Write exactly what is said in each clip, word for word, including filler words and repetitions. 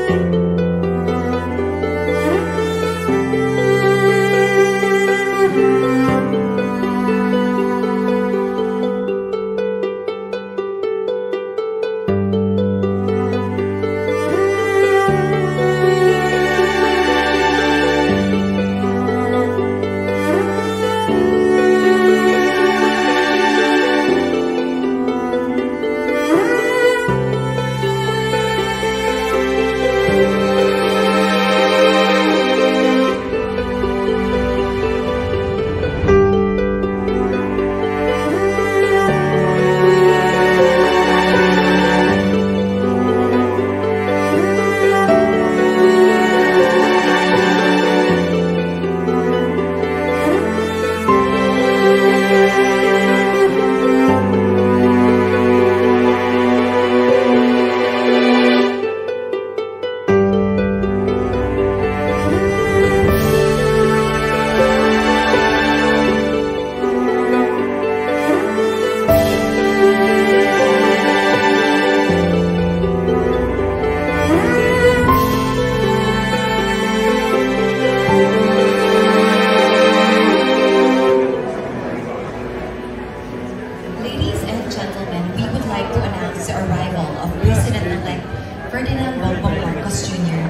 Ferdinand Bongbong Marcos Junior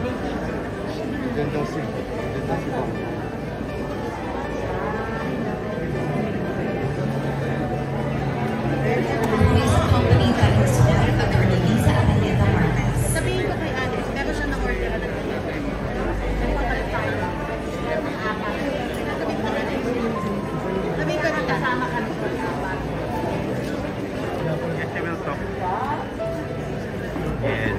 Who is accompanied by his wife, Attorney Lisa Araneta Marcos. Sabihin ko kay Alice, meron siya na-order na sabihin ko na kasama ka nito. Yes, I will talk. Yes.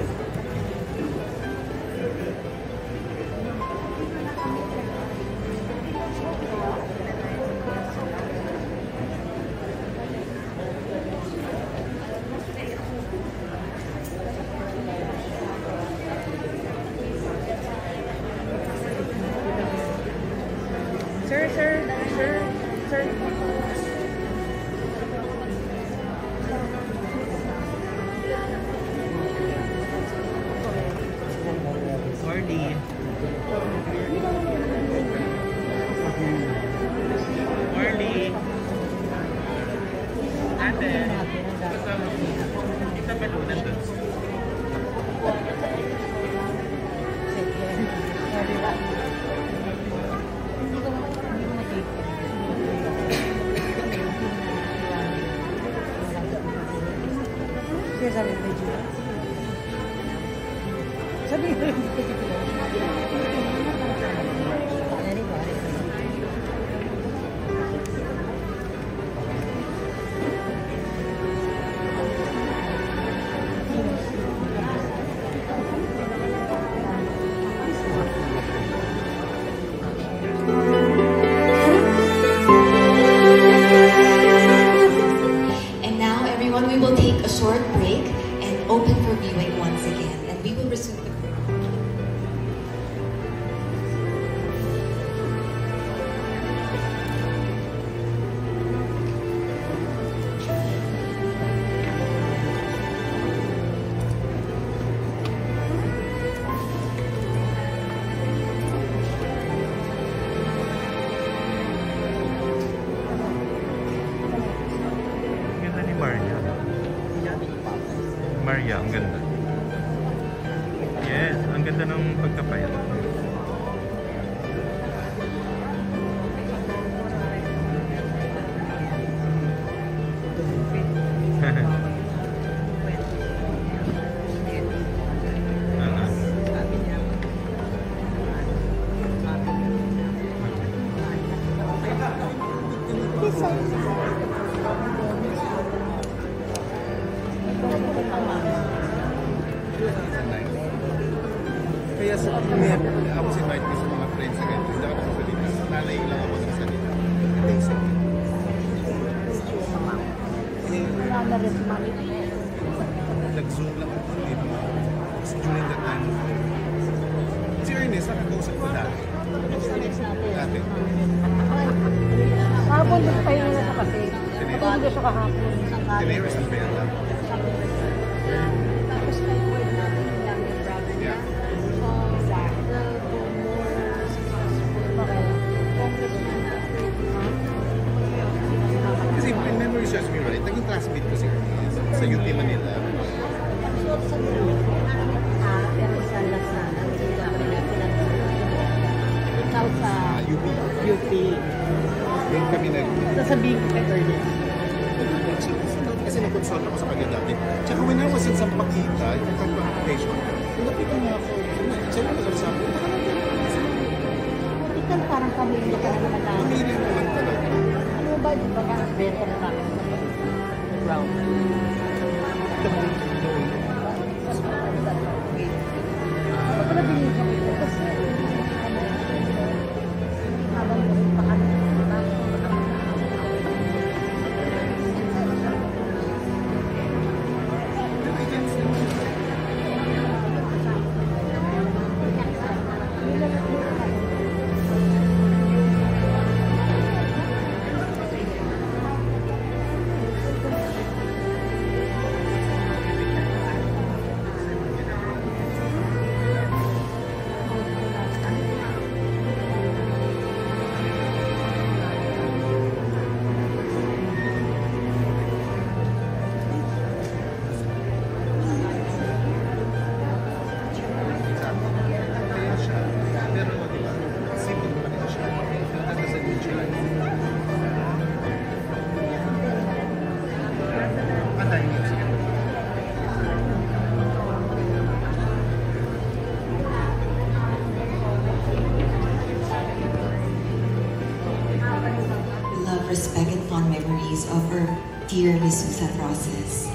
Sir, sir, sir, sir. Marty. Marty. Ate. Kasama mo. Isa pa doon nandun. Sabi ko dito. Sabi ko dito. And now, everyone, we will take a short break and open for viewing once again, and we will resume the program. Ang ganda ni Maria. Maria, ang ganda. Yes, ang ganda ng pagkapayat. Kaya sa pag-uwi, ako si invite ko sa mga friends sa ganito. Hindi ako nakasalita. Nanay lang ako nakasalita. Ito yung second. Nag-zoom lang ako dito. Kasi during that time, si Ernest, nakakausap ko dati. Dati. Hapon, nagpahinga na sa kasi. Patulog siya kahapon. Tinayos ang pera. Tapos na yung word natin, yung brother. Yeah. Sasabihin ko kay Ernest. Kasi nag-consult ako sa kanya dati. Tsaka when I was in Sampaguita, yung transportation, napitan niya ako. Siya lang nag-sabi, Ikaw parang pamilya ka naman na. pamilya naman talaga. Ano ba, di ba nga, benta na namin sa ground? The moment you know it. Ano pala binigyan ko ito? Kasi, habang pa kami, respect and fond memories of our dear Miss Susan Roses.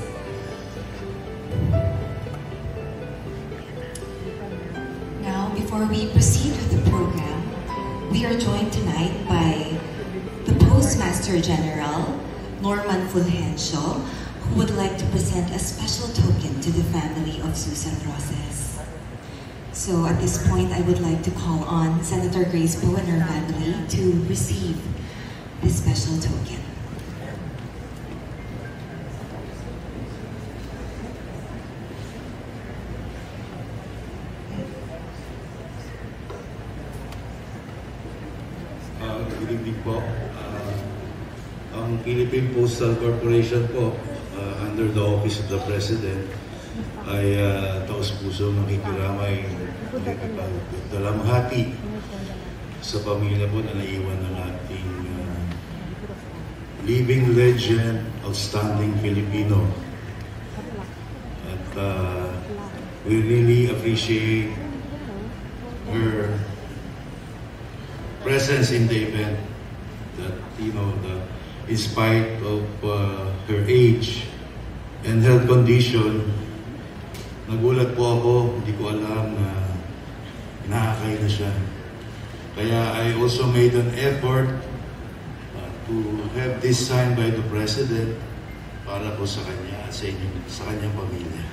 Now, before we proceed with the program, we are joined tonight by the Postmaster General, Norman Fulgencio, who would like to present a special token to the family of Susan Roses. So at this point, I would like to call on Senator Grace Poe and her family to receive this special token. Uh, good evening po. Uh, ang Philippine Postal Corporation po, uh, under the Office of the President, ay uh, taos-puso makikiramay dalamhati sa pamilya po na naiwan ng ating uh, living legend, outstanding Filipino. At uh, we really appreciate her presence in the event. That, you know, that in spite of uh, her age and health condition, nagulat po ako, hindi ko alam na nakakay na siya. Kaya I also made an effort uh, to have this signed by the President para po sa kanya at sa, inyong, sa kanyang pamilya.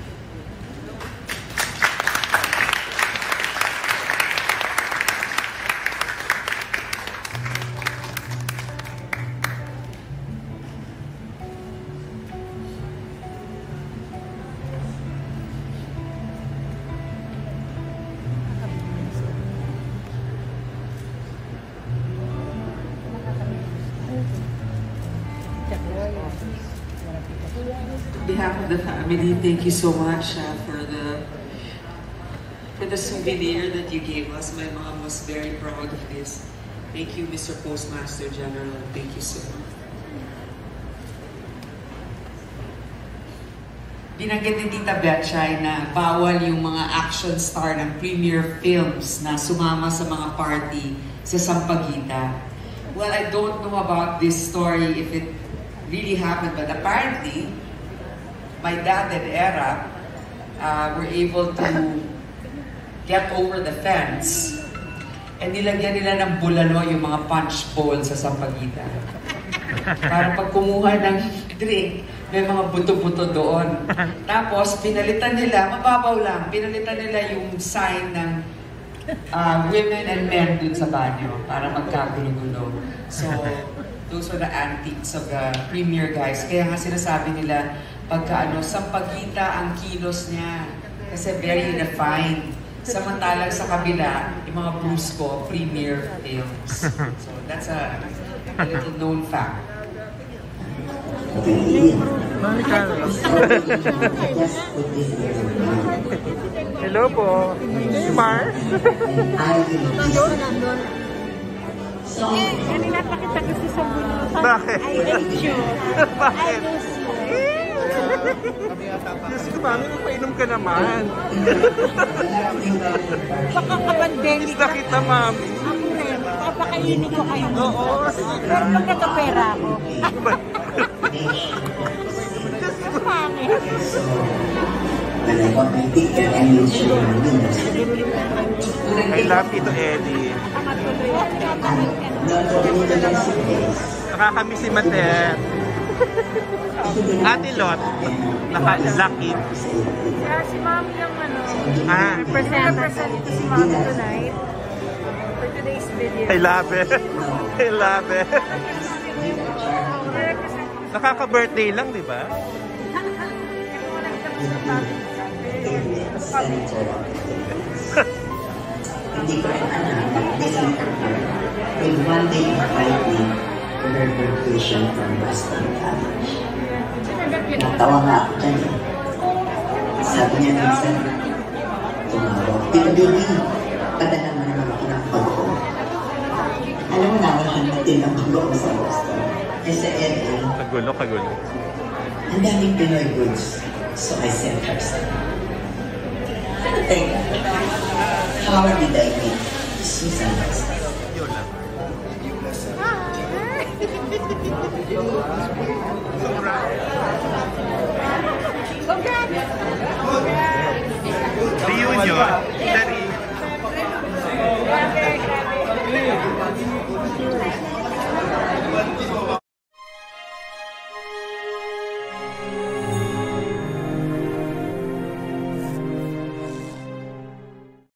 On behalf of the family, thank you so much uh, for the for the souvenir that you gave us. My mom was very proud of this. Thank you, Mister Postmaster General. Thank you so much. Binanggit ni Tita Betchay na bawal yung mga action star ng premiere films na sumama sa mga party sa Sampaguita. Well, I don't know about this story if it really happened, but apparently, my dad and Era uh, were able to get over the fence and nilagyan nila ng bulalo yung mga punch bowl sa Sampaguita. Para pag kumuha ng drink, may mga buto-buto doon. Tapos, pinalitan nila, mababaw lang, pinalitan nila yung sign ng uh, women and men dun sa banyo para magkagulo-gulo. So, those were the antics of the premier guys. Kaya nga sinasabi nila, pagka ano, Sampaguita ang kilos niya. Kasi very refined. Samantalang sa kabila, yung mga Brusco, premier films. So that's a, a little known fact. Hello po. Si Mars. Eh, kanina pa kita gusto sa bunutan. Bakit? I hate you. I lose you. Diyos ko, mami, magpainom ka naman. Baka kapandemic. Gusto kita, mami. Ako rin. Papakainin ko kayo. Oo, sige. Pero pag nagkapera ako. Pangit. I love Tito Eddie. Nakakamiss si Matet. Ate Lot, naka-lucky. Kaya si Mami yung ano, Ah, represent ito si Mami tonight for today's video. I love it. I love it. Nakaka-birthday lang, di ba? Hindi ko rin alam, December with one day invite me to her vacation from Boston College. Natawa nga ako dyan eh. Sabi niya minsan, tumawag, Tito Baby, padala mo naman ako ng pag-o. Alam mo na, wala natin ng pag-o sa Boston. Eh sa L A, Kagulo, kagulo. ang daming Pinoy goods. So I sent her some. Teka, how did I meet Susan West? Yun lang. Reunion. Dari